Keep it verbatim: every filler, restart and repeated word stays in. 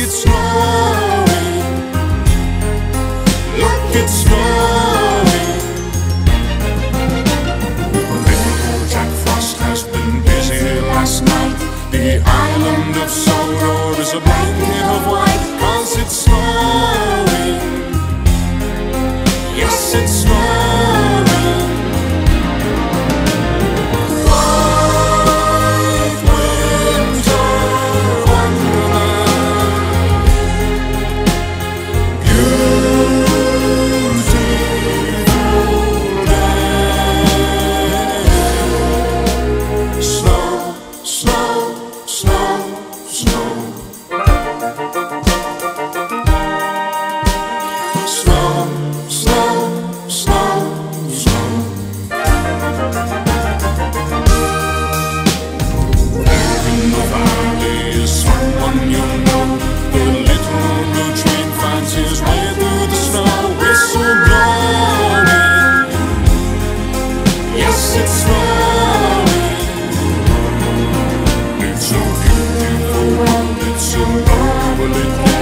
it's snowing. Look, it's snowing. Little Jack Frost has been busy last night. The island of sorrow is a blanket of white, 'cause it's snowing. Yes, it's snowing. White winter wonderland, beautiful day. Snow, snow, snow, snow. Snow, snow, snow, snow. There in the valley is someone you know. The little blue train finds his way through the snow. Whistle blowing. Yes, it's snowing. It's a beautiful world. It's a lovely place.